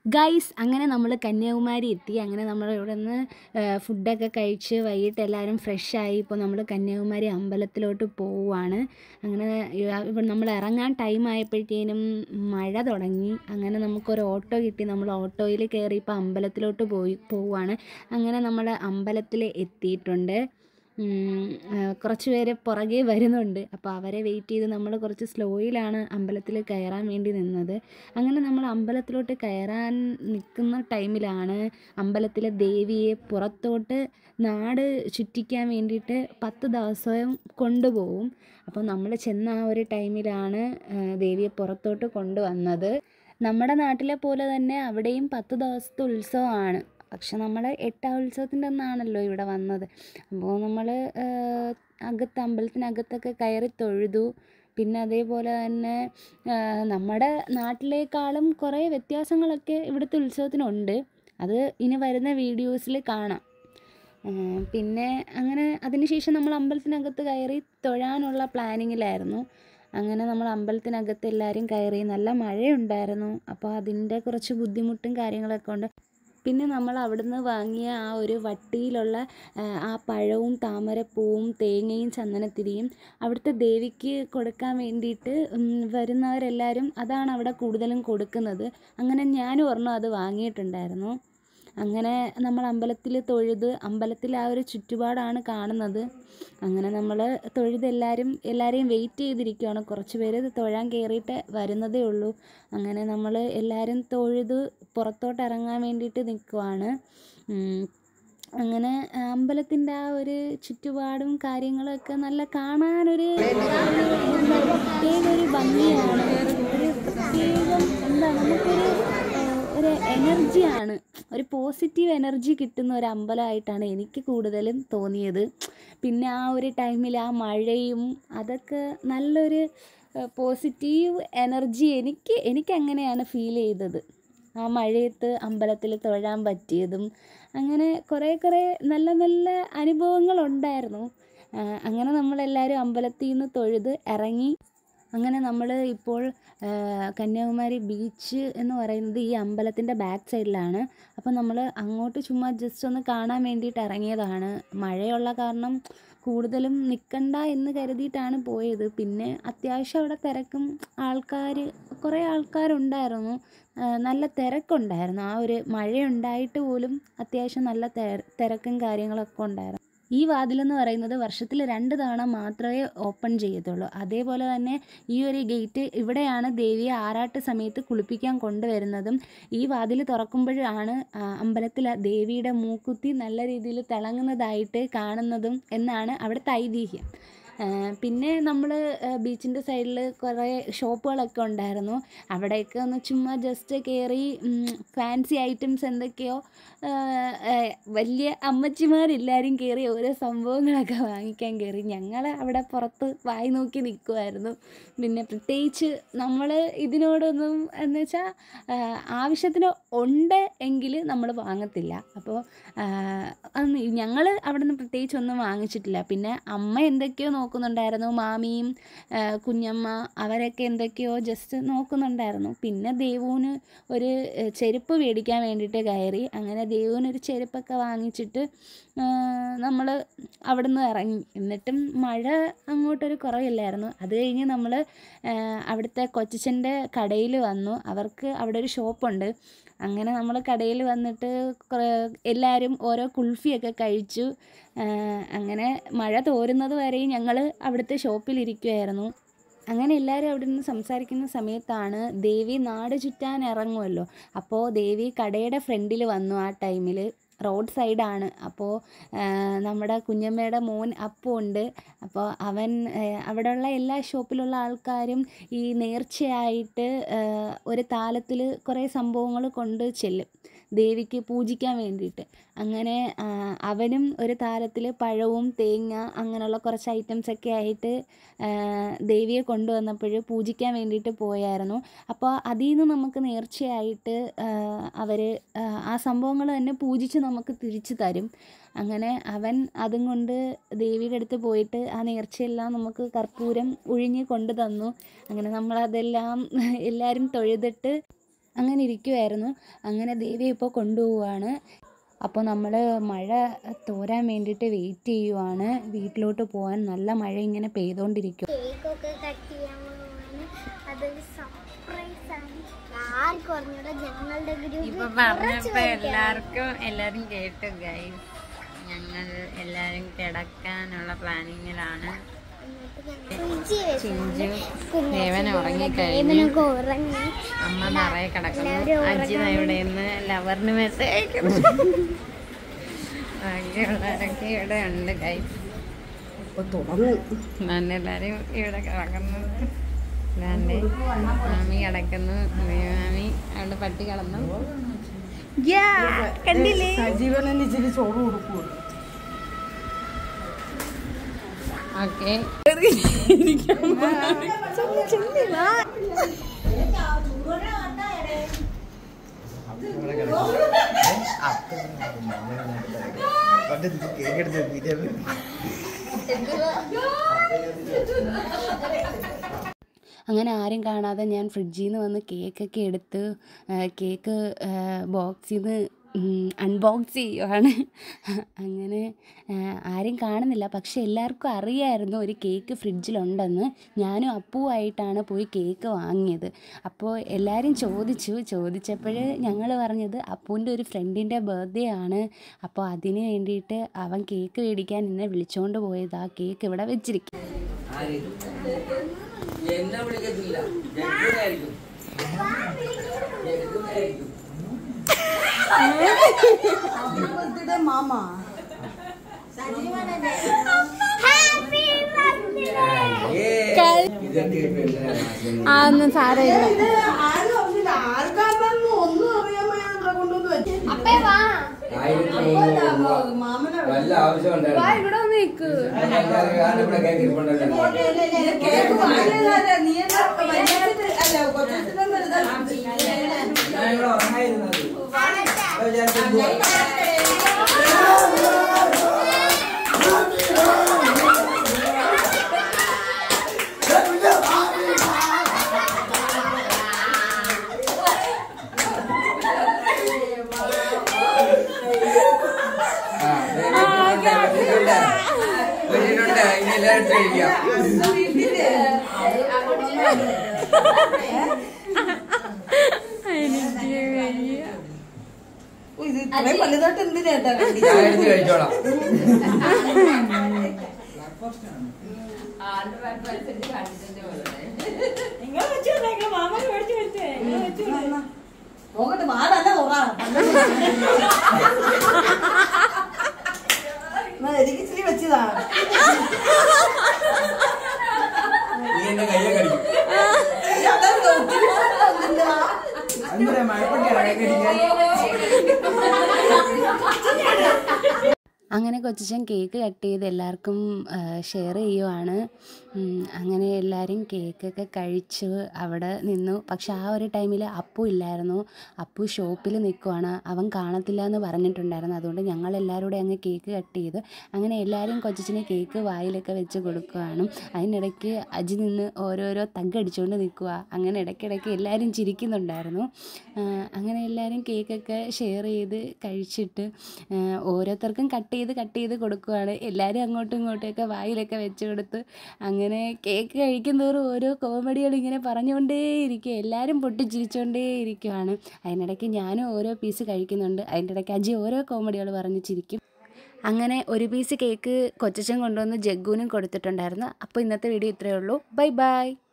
Guys അങ്ങനെ നമ്മൾ കന്യാകുമാരി എത്തി. അങ്ങനെ നമ്മൾ ഇവിടെ നിന്ന് ഫുഡൊക്കെ കഴിച്ച് വൈകിട്ട് എല്ലാവരും ഫ്രഷായി. ഇപ്പോൾ നമ്മൾ കന്യാകുമാരി അമ്പലത്തിലോട്ട് പോവുകയാണ്. അങ്ങനെ നമ്മൾ ഇറങ്ങാൻ ടൈം ആയപ്പോഴത്തേനും മഴ തുടങ്ങി. അങ്ങനെ നമുക്കൊരു ഓട്ടോ കിട്ടി. നമ്മൾ ഓട്ടോയിൽ കയറി ഇപ്പോൾ അമ്പലത്തിലോട്ട് പോവുകയാണ്. അങ്ങനെ നമ്മൾ അമ്പലത്തിൽ എത്തിയിട്ടുണ്ട്. കുറച്ച് പേര് പുറകെ വരുന്നുണ്ട്. അപ്പോൾ അവരെ വെയിറ്റ് ചെയ്ത് നമ്മൾ കുറച്ച് സ്ലോയിലാണ് അമ്പലത്തിൽ കയറാൻ വേണ്ടി നിന്നത്. അങ്ങനെ നമ്മൾ അമ്പലത്തിലോട്ട് കയറാൻ നിൽക്കുന്ന ടൈമിലാണ് അമ്പലത്തിലെ ദേവിയെ പുറത്തോട്ട് നാട് ചുറ്റിക്കാൻ വേണ്ടിയിട്ട് 10 ദിവസം കൊണ്ടുപോകും. അപ്പോൾ നമ്മൾ ചെന്ന ആ ഒരു ടൈമിലാണ് ദേവിയെ പുറത്തോട്ട് കൊണ്ടുവന്നത്. നമ്മുടെ നാട്ടിലെ പോലെ തന്നെ അവിടെയും 10 ദിവസത്തെ ഉത്സവമാണ്. പക്ഷെ നമ്മൾ 8 ഉത്സവത്തിൻ്റെ അന്നാണല്ലോ ഇവിടെ വന്നത്. അപ്പോൾ നമ്മൾ അമ്പലത്തിനകത്തൊക്കെ കയറി തൊഴുതു. പിന്നെ അതേപോലെ തന്നെ നമ്മുടെ നാട്ടിലേക്കാളും കുറേ വ്യത്യാസങ്ങളൊക്കെ ഇവിടുത്തെ ഉത്സവത്തിനുണ്ട്. അത് ഇനി വരുന്ന വീഡിയോസിൽ കാണാം. പിന്നെ അങ്ങനെ അതിനുശേഷം നമ്മൾ അമ്പലത്തിനകത്ത് കയറി തൊഴാനുള്ള പ്ലാനിങ്ങിലായിരുന്നു. അങ്ങനെ നമ്മൾ അമ്പലത്തിനകത്ത് എല്ലാവരും കയറി. നല്ല മഴയുണ്ടായിരുന്നു. അപ്പോൾ അതിൻ്റെ കുറച്ച് ബുദ്ധിമുട്ടും കാര്യങ്ങളൊക്കെ ഉണ്ട്. പിന്നെ നമ്മൾ അവിടുന്ന് വാങ്ങിയ ആ ഒരു വട്ടിയിലുള്ള ആ പഴവും താമരപ്പൂവും തേങ്ങയും ചന്ദനത്തിരിയും അവിടുത്തെ ദേവിക്ക് കൊടുക്കാൻ വേണ്ടിയിട്ട് വരുന്നവരെല്ലാവരും അതാണ് അവിടെ കൂടുതലും കൊടുക്കുന്നത്. അങ്ങനെ ഞാനും ഒരെണ്ണം അത് വാങ്ങിയിട്ടുണ്ടായിരുന്നു. അങ്ങനെ നമ്മൾ അമ്പലത്തിൽ തൊഴുത് അമ്പലത്തിൽ ആ ഒരു ചുറ്റുപാടാണ് കാണുന്നത്. അങ്ങനെ നമ്മൾ തൊഴുത് എല്ലാവരെയും വെയിറ്റ് ചെയ്തിരിക്കുകയാണ്. കുറച്ച് പേര് തൊഴാൻ കയറിയിട്ട് വരുന്നതേ ഉള്ളൂ. അങ്ങനെ നമ്മൾ എല്ലാവരും തൊഴുത് പുറത്തോട്ട് ഇറങ്ങാൻ വേണ്ടിയിട്ട് നിൽക്കുവാണ്. അങ്ങനെ അമ്പലത്തിൻ്റെ ആ ഒരു ചുറ്റുപാടും കാര്യങ്ങളൊക്കെ നല്ല കാണാനൊരു പ്രത്യേക ഒരു ഭംഗിയാണ്. ഒരു പ്രത്യേകം എന്താ ഒരു എനർജിയാണ്, ഒരു പോസിറ്റീവ് എനർജി കിട്ടുന്ന ഒരു അമ്പലമായിട്ടാണ് എനിക്ക് കൂടുതലും തോന്നിയത്. പിന്നെ ആ ഒരു ടൈമിൽ ആ മഴയും അതൊക്കെ നല്ലൊരു പോസിറ്റീവ് എനർജി എനിക്കങ്ങനെയാണ് ഫീൽ ചെയ്തത്. ആ മഴയത്ത് അമ്പലത്തിൽ തൊഴാൻ പറ്റിയതും അങ്ങനെ കുറേ നല്ല നല്ല അനുഭവങ്ങളുണ്ടായിരുന്നു. അങ്ങനെ നമ്മളെല്ലാവരും അമ്പലത്തിൽ നിന്ന് തൊഴുത് ഇറങ്ങി. അങ്ങനെ നമ്മൾ ഇപ്പോൾ കന്യാകുമാരി ബീച്ച് എന്ന് പറയുന്നത് ഈ അമ്പലത്തിൻ്റെ ബാക്ക് സൈഡിലാണ്. അപ്പോൾ നമ്മൾ അങ്ങോട്ട് ചുമ്മാ ജസ്റ്റ് ഒന്ന് കാണാൻ വേണ്ടിയിട്ട് ഇറങ്ങിയതാണ്. മഴയുള്ള കാരണം കൂടുതലും നിൽക്കണ്ട എന്ന് കരുതിയിട്ടാണ് പോയത്. പിന്നെ അത്യാവശ്യം അവിടെ തിരക്കും കുറേ ആൾക്കാരുണ്ടായിരുന്നു. നല്ല തിരക്കുണ്ടായിരുന്നു. ആ ഒരു മഴയുണ്ടായിട്ട് പോലും അത്യാവശ്യം നല്ല തിരക്കും കാര്യങ്ങളൊക്കെ ഉണ്ടായിരുന്നു. ഈ വാതിലെന്ന് പറയുന്നത് വർഷത്തിൽ 2 തവണ മാത്രമേ ഓപ്പൺ ചെയ്യത്തുള്ളൂ. അതേപോലെ തന്നെ ഈ ഒരു ഗേറ്റ് ഇവിടെയാണ് ദേവിയെ ആറാട്ട് സമയത്ത് കുളിപ്പിക്കാൻ കൊണ്ടുവരുന്നതും. ഈ വാതിൽ തുറക്കുമ്പോഴാണ് അമ്പലത്തിൽ ദേവിയുടെ മൂക്കുത്തി നല്ല രീതിയിൽ തിളങ്ങുന്നതായിട്ട് കാണുന്നതും എന്നാണ് അവിടുത്തെ ഐതിഹ്യം. പിന്നെ നമ്മൾ ബീച്ചിൻ്റെ സൈഡിൽ കുറേ ഷോപ്പുകളൊക്കെ ഉണ്ടായിരുന്നു. അവിടെയൊക്കെ ഒന്ന് ചുമ്മാ ജസ്റ്റ് കയറി ഫാൻസി ഐറ്റംസ് എന്തൊക്കെയോ വലിയ അമ്മച്ചിമാരെല്ലാവരും കയറി ഓരോ സംഭവങ്ങളൊക്കെ വാങ്ങിക്കാൻ കയറി. ഞങ്ങൾ അവിടെ പുറത്ത് വായി നോക്കി നിൽക്കുമായിരുന്നു. പിന്നെ പ്രത്യേകിച്ച് നമ്മൾ ഇതിനോടൊന്നും എന്ന് വെച്ചാൽ ആവശ്യത്തിന് ഉണ്ട് എങ്കിൽ നമ്മൾ വാങ്ങത്തില്ല. അപ്പോൾ ഞങ്ങൾ അവിടെ നിന്ന് പ്രത്യേകിച്ചൊന്നും വാങ്ങിച്ചിട്ടില്ല. പിന്നെ അമ്മ എന്തൊക്കെയോ നോക്കുന്നുണ്ടായിരുന്നു. മാമിയും കുഞ്ഞമ്മ അവരൊക്കെ എന്തൊക്കെയോ ജസ്റ്റ് നോക്കുന്നുണ്ടായിരുന്നു. പിന്നെ ദേവുവിന് ഒരു ചെരുപ്പ് മേടിക്കാൻ വേണ്ടിയിട്ട് കയറി. അങ്ങനെ ദേവുവിനൊരു ചെരുപ്പൊക്കെ വാങ്ങിച്ചിട്ട് നമ്മൾ അവിടെ നിന്ന് ഇറങ്ങി. എന്നിട്ടും മഴ അങ്ങോട്ടൊരു കുറവില്ലായിരുന്നു. അത് കഴിഞ്ഞ് നമ്മൾ അവിടുത്തെ കൊച്ചച്ഛൻ്റെ കടയിൽ വന്നു. അവർക്ക് അവിടെ ഒരു ഷോപ്പുണ്ട്. അങ്ങനെ നമ്മൾ കടയിൽ വന്നിട്ട് എല്ലാവരും ഓരോ കുൽഫിയൊക്കെ കഴിച്ചു. അങ്ങനെ മഴ തോരുന്നത് വരെയും ഞങ്ങൾ അവിടുത്തെ ഷോപ്പിലിരിക്കുമായിരുന്നു. അങ്ങനെ എല്ലാവരും അവിടെ നിന്ന് സംസാരിക്കുന്ന സമയത്താണ് ദേവി നാട് ചുറ്റാൻ ഇറങ്ങുമല്ലോ. അപ്പോൾ ദേവി കടയുടെ ഫ്രണ്ടിൽ വന്നു. ആ ടൈമിൽ റോഡ് സൈഡാണ്. അപ്പോൾ നമ്മുടെ കുഞ്ഞമ്മയുടെ മോൻ അപ്പു ഉണ്ട്. അപ്പോൾ അവൻ അവിടെയുള്ള എല്ലാ ഷോപ്പിലുള്ള ആൾക്കാരും ഈ നേർച്ചയായിട്ട് ഒരു താലത്തിൽ കുറേ സംഭവങ്ങൾ കൊണ്ട് ചെല്ലും ദേവിക്ക് പൂജിക്കാൻ വേണ്ടിയിട്ട്. അങ്ങനെ അവനും ഒരു താലത്തിൽ പഴവും തേങ്ങ അങ്ങനെയുള്ള കുറച്ച് ഐറ്റംസൊക്കെ ആയിട്ട് ദേവിയെ കൊണ്ടുവന്നപ്പോൾ പൂജിക്കാൻ വേണ്ടിയിട്ട് പോയായിരുന്നു. അപ്പോൾ അതിൽ നിന്ന് നമുക്ക് നേർച്ചയായിട്ട് അവർ ആ സംഭവങ്ങൾ തന്നെ പൂജിച്ച് നമുക്ക് തിരിച്ചു തരും. അങ്ങനെ അവൻ അതും കൊണ്ട് ദേവിയുടെ അടുത്ത് പോയിട്ട് ആ നേർച്ചയെല്ലാം നമുക്ക് കർപ്പൂരം ഉഴിഞ്ഞ് കൊണ്ടു തന്നു. അങ്ങനെ നമ്മളതെല്ലാം എല്ലാവരും തൊഴുതിട്ട് അങ്ങനെ ഇരിക്കുമായിരുന്നു. അങ്ങനെ ദേവി ഇപ്പോൾ കൊണ്ടുപോവുകയാണ്. അപ്പോൾ നമ്മൾ മഴ തോരാൻ വേണ്ടിയിട്ട് വെയിറ്റ് ചെയ്യുവാണ്. വീട്ടിലോട്ട് പോകാൻ നല്ല മഴ ഇങ്ങനെ പെയ്തുകൊണ്ടിരിക്കും. കേക്കൊക്കെ കട്ട് ചെയ്യാൻ പോവാണ്. അതൊരു സർപ്രൈസ് ആണ്. ആർക്കും അറിഞ്ഞൂടാ. ഞങ്ങളുടെ ഇപ്പൊ പറഞ്ഞപ്പോ എല്ലാരും കേട്ടു ഗൈസ്. ഞങ്ങൾ എല്ലാരും കിടക്കാനുള്ള പ്ലാനിങ്ങിലാണ്. ചിഞ്ചു ദേവൻ ഉറങ്ങിക്കഴിഞ്ഞു. അമ്മ നിറയെ കിടക്കുന്നു. അജിത ഇവിടെ നിന്ന് ലവറിന് മെസ്സേജ് അയക്കുന്നു. ബാക്കിയുള്ളവരൊക്കെ ഇവിടെ ഉണ്ട് ഗൈസ്. എല്ലാരും ഇവിടെ കിടക്കുന്നു. മാമി കിടക്കുന്നു. മാമി അവിടെ പട്ടി കിടന്നു. കണ്ടില്ലേ? ഓക്കെ അങ്ങനെ ആരും കാണാതെ ഞാൻ ഫ്രിഡ്ജിൽ നിന്ന് വന്ന് കേക്കൊക്കെ എടുത്ത് കേക്ക് ബോക്സിൽ നിന്ന് അൺബോക്സ് ചെയ്യുവാണ്. അങ്ങനെ ആരും കാണുന്നില്ല. പക്ഷെ എല്ലാവർക്കും അറിയാമായിരുന്നു ഒരു കേക്ക് ഫ്രിഡ്ജിലുണ്ടെന്ന്. ഞാനും അപ്പുവായിട്ടാണ് പോയി കേക്ക് വാങ്ങിയത്. അപ്പോൾ എല്ലാവരും ചോദിച്ചപ്പോൾ ഞങ്ങൾ പറഞ്ഞത് അപ്പുവിൻ്റെ ഒരു ഫ്രണ്ടിൻ്റെ ബർത്ത്ഡേ ആണ്. അപ്പോൾ അതിന് വേണ്ടിയിട്ട് അവൻ കേക്ക് മേടിക്കാൻ എന്നെ വിളിച്ചുകൊണ്ട് പോയത്. ആ കേക്ക് ഇവിടെ വെച്ചിരിക്കും. മാമാ ഒന്നും സാരമില്ല. ഒന്നും അറിയാൻ കൊണ്ടുവന്ന് വെച്ചു. വല്ല ആവശ്യം ഇവിടെ ഒന്ന് നിൽക്കൂ. വലുതായിട്ട് എന്തിനാ കഴിച്ചോളാം. നോക്കട്ടെ പാടല്ല എനിക്ക് ഇച്ചിരി വെച്ചതാ. നീ എന്റെ കയ്യെ കടിക്കും. അങ്ങനെ കൊച്ചച്ഛൻ കേക്ക് കട്ട് ചെയ്ത് എല്ലാവർക്കും ഷെയർ ചെയ്യുവാണ്. അങ്ങനെ എല്ലാവരും കേക്കൊക്കെ കഴിച്ച് അവിടെ നിന്നു. പക്ഷെ ആ ഒരു ടൈമിൽ അപ്പു ഇല്ലായിരുന്നു. അപ്പു ഷോപ്പിൽ നിൽക്കുവാണ്. അവൻ കാണത്തില്ല എന്ന് പറഞ്ഞിട്ടുണ്ടായിരുന്നു. അതുകൊണ്ട് ഞങ്ങളെല്ലാവരും കൂടെ അങ്ങ് കേക്ക് കട്ട് ചെയ്ത് അങ്ങനെ എല്ലാവരും കൊച്ചച്ഛന് കേക്ക് വായിലൊക്കെ വെച്ച് കൊടുക്കുവാണ്. അതിനിടയ്ക്ക് അജി നിന്ന് ഓരോരോ തగ్గടിച്ചുകൊണ്ട് നിൽക്കുക. അങ്ങനെ ഇടയ്ക്കിടയ്ക്ക് എല്ലാവരും ചിരിക്കുന്നുണ്ടായിരുന്നു. അങ്ങനെ എല്ലാവരും കേക്കൊക്കെ ഷെയർ ചെയ്ത് കഴിച്ചിട്ട് ഓരോരുത്തർക്കും കട്ട് ചെയ്ത് കൊടുക്കുവാണ്. എല്ലാവരും അങ്ങോട്ടും ഇങ്ങോട്ടുമൊക്കെ വായിലൊക്കെ വെച്ച് കൊടുത്ത് അങ്ങനെ കേക്ക് കഴിക്കുന്തോറും ഓരോ കോമഡികൾ ഇങ്ങനെ പറഞ്ഞുകൊണ്ടേയിരിക്കും. എല്ലാവരും പൊട്ടിച്ചിരിച്ചുകൊണ്ടേയിരിക്കുവാണ്. അതിനിടയ്ക്ക് ഞാനും ഓരോ പീസ് കഴിക്കുന്നുണ്ട്. അതിൻ്റെ ഇടയ്ക്ക് അജി ഓരോ കോമഡികൾ പറഞ്ഞ് ചിരിക്കും. അങ്ങനെ ഒരു പീസ് കേക്ക് കൊച്ചച്ഛൻ കൊണ്ടുവന്ന് ജഗ്ഗുവിനും കൊടുത്തിട്ടുണ്ടായിരുന്നു. അപ്പോൾ ഇന്നത്തെ വീഡിയോ ഇത്രയേ ഉള്ളൂ. Bye by.